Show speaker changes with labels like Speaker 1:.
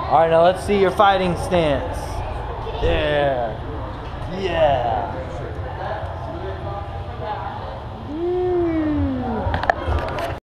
Speaker 1: All right, now let's see your fighting stance. There. Yeah.